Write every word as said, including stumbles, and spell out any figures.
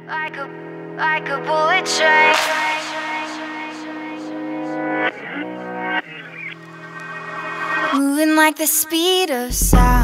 Like a, like a bullet train. Moving like the speed of sound.